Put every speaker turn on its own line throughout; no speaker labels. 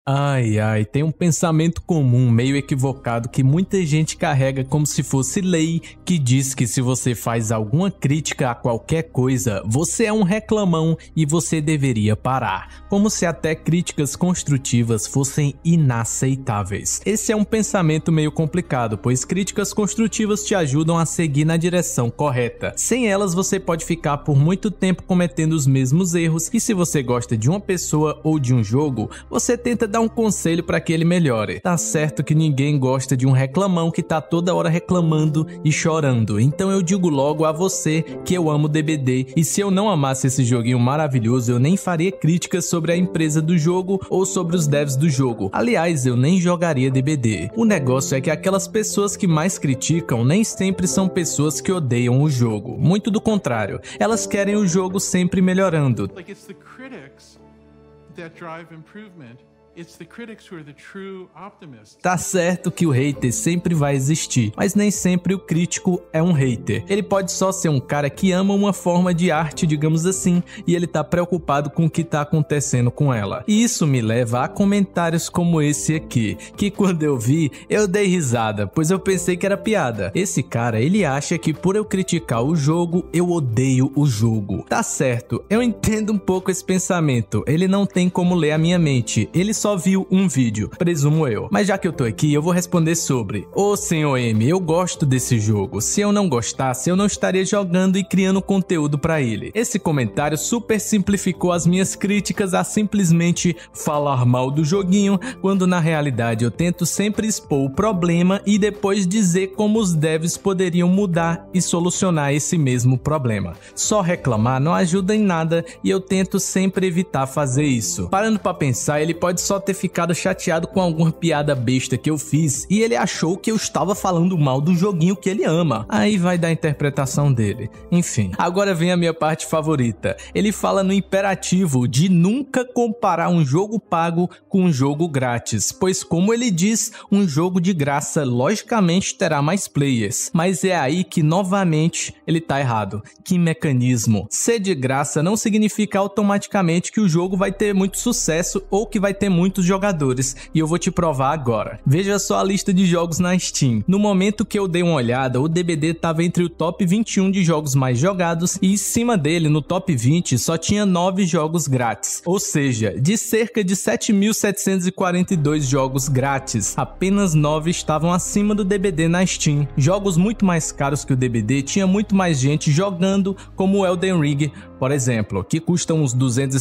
Ai, ai, tem um pensamento comum meio equivocado que muita gente carrega como se fosse lei, que diz que se você faz alguma crítica a qualquer coisa, você é um reclamão e você deveria parar, como se até críticas construtivas fossem inaceitáveis. Esse é um pensamento meio complicado, pois críticas construtivas te ajudam a seguir na direção correta. Sem elas, você pode ficar por muito tempo cometendo os mesmos erros, e se você gosta de uma pessoa ou de um jogo, você tenta dar um conselho para que ele melhore. Tá certo que ninguém gosta de um reclamão que tá toda hora reclamando e chorando, então eu digo logo a você que eu amo DBD, e se eu não amasse esse joguinho maravilhoso, eu nem faria críticas sobre a empresa do jogo ou sobre os devs do jogo. Aliás, eu nem jogaria DBD. O negócio é que aquelas pessoas que mais criticam nem sempre são pessoas que odeiam o jogo. Muito do contrário, elas querem o jogo sempre melhorando. Tá certo que o hater sempre vai existir, mas nem sempre o crítico é um hater. Ele pode só ser um cara que ama uma forma de arte, digamos assim, e ele tá preocupado com o que tá acontecendo com ela. E isso me leva a comentários como esse aqui, que quando eu vi, eu dei risada, pois eu pensei que era piada. Esse cara, ele acha que por eu criticar o jogo, eu odeio o jogo. Tá certo, eu entendo um pouco esse pensamento, ele não tem como ler a minha mente, ele só viu um vídeo, presumo eu. Mas já que eu tô aqui, eu vou responder sobre. Ô senhor M, eu gosto desse jogo. Se eu não gostasse, eu não estaria jogando e criando conteúdo pra ele. Esse comentário super simplificou as minhas críticas a simplesmente falar mal do joguinho, quando na realidade eu tento sempre expor o problema e depois dizer como os devs poderiam mudar e solucionar esse mesmo problema. Só reclamar não ajuda em nada e eu tento sempre evitar fazer isso. Parando pra pensar, ele pode só ter ficado chateado com alguma piada besta que eu fiz e ele achou que eu estava falando mal do joguinho que ele ama. Aí vai da interpretação dele. Enfim, agora vem a minha parte favorita. Ele fala no imperativo de nunca comparar um jogo pago com um jogo grátis, pois como ele diz, um jogo de graça logicamente terá mais players. Mas é aí que novamente ele tá errado. Que mecanismo? Ser de graça não significa automaticamente que o jogo vai ter muito sucesso ou que vai ter muitos jogadores, e eu vou te provar agora. Veja só a lista de jogos na Steam. No momento que eu dei uma olhada, o DBD estava entre o top 21 de jogos mais jogados e em cima dele, no top 20, só tinha 9 jogos grátis. Ou seja, de cerca de 7.742 jogos grátis, apenas 9 estavam acima do DBD na Steam. Jogos muito mais caros que o DBD tinha muito mais gente jogando, como o Elden Ring, por exemplo, que custa uns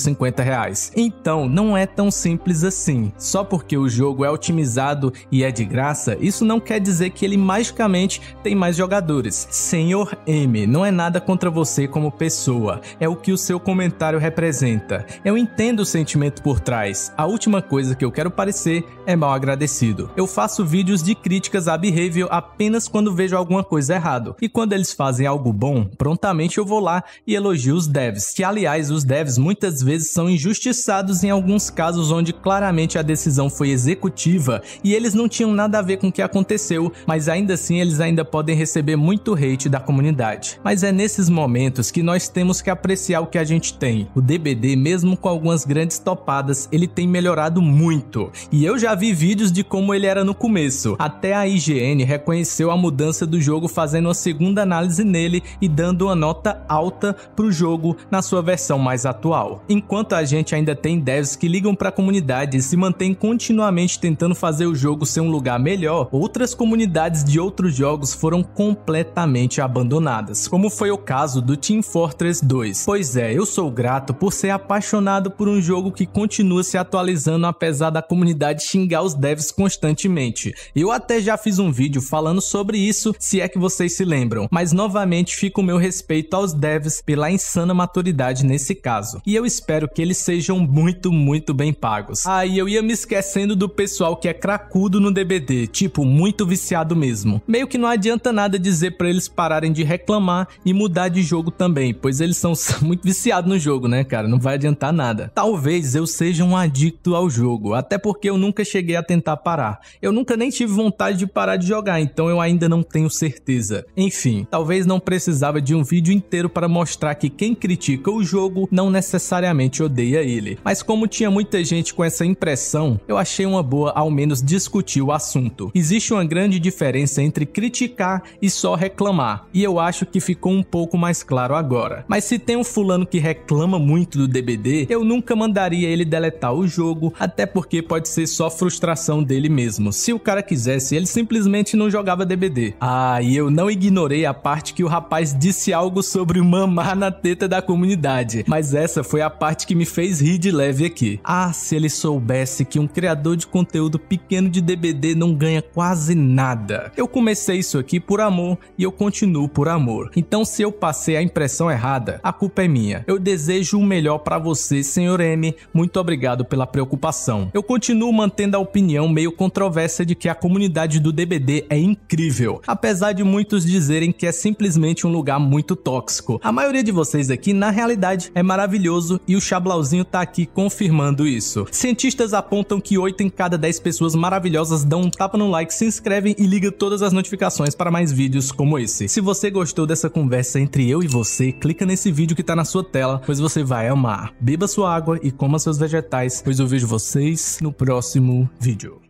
R$250. Então, não é tão simples assim. Só porque o jogo é otimizado e é de graça, isso não quer dizer que ele magicamente tem mais jogadores. Senhor M, não é nada contra você como pessoa, é o que o seu comentário representa. Eu entendo o sentimento por trás. A última coisa que eu quero parecer é mal agradecido. Eu faço vídeos de críticas a behavior apenas quando vejo alguma coisa errada. E quando eles fazem algo bom, prontamente eu vou lá e elogio os devs, que aliás os devs muitas vezes são injustiçados em alguns casos onde claramente a decisão foi executiva e eles não tinham nada a ver com o que aconteceu, mas ainda assim eles ainda podem receber muito hate da comunidade. Mas é nesses momentos que nós temos que apreciar o que a gente tem. O DBD, mesmo com algumas grandes topadas, ele tem melhorado muito. E eu já vi vídeos de como ele era no começo. Até a IGN reconheceu a mudança do jogo fazendo uma segunda análise nele e dando uma nota alta pro jogo na sua versão mais atual. Enquanto a gente ainda tem devs que ligam para a comunidade e se mantêm continuamente tentando fazer o jogo ser um lugar melhor, outras comunidades de outros jogos foram completamente abandonadas, como foi o caso do Team Fortress 2. Pois é, eu sou grato por ser apaixonado por um jogo que continua se atualizando apesar da comunidade xingar os devs constantemente. Eu até já fiz um vídeo falando sobre isso, se é que vocês se lembram, mas novamente fica o meu respeito aos devs pela insana maturidade nesse caso, e eu espero que eles sejam muito bem pagos. E eu ia me esquecendo do pessoal que é cracudo no DBD, tipo, muito viciado mesmo. Meio que não adianta nada dizer pra eles pararem de reclamar e mudar de jogo também, pois eles são muito viciados no jogo, né, cara? Não vai adiantar nada. Talvez eu seja um adicto ao jogo, até porque eu nunca cheguei a tentar parar. Eu nunca nem tive vontade de parar de jogar, então eu ainda não tenho certeza. Enfim, talvez não precisava de um vídeo inteiro para mostrar que quem critica critica o jogo não necessariamente odeia ele. Mas como tinha muita gente com essa impressão, eu achei uma boa ao menos discutir o assunto. Existe uma grande diferença entre criticar e só reclamar, e eu acho que ficou um pouco mais claro agora. Mas se tem um fulano que reclama muito do DBD, eu nunca mandaria ele deletar o jogo, até porque pode ser só frustração dele mesmo. Se o cara quisesse, ele simplesmente não jogava DBD. Ah, e eu não ignorei a parte que o rapaz disse algo sobre mamar na teta da comunidade, mas essa foi a parte que me fez rir de leve aqui. Ah, se ele soubesse que um criador de conteúdo pequeno de DBD não ganha quase nada. Eu comecei isso aqui por amor e eu continuo por amor. Então se eu passei a impressão errada, a culpa é minha. Eu desejo o melhor pra você, Sr. M. Muito obrigado pela preocupação. Eu continuo mantendo a opinião meio controversa de que a comunidade do DBD é incrível, apesar de muitos dizerem que é simplesmente um lugar muito tóxico. A maioria de vocês aqui, na realidade, é maravilhoso e o Chablauzinho tá aqui confirmando isso. Cientistas apontam que 8 em cada 10 pessoas maravilhosas dão um tapa no like, se inscrevem e ligam todas as notificações para mais vídeos como esse. Se você gostou dessa conversa entre eu e você, clica nesse vídeo que tá na sua tela, pois você vai amar. Beba sua água e coma seus vegetais, pois eu vejo vocês no próximo vídeo.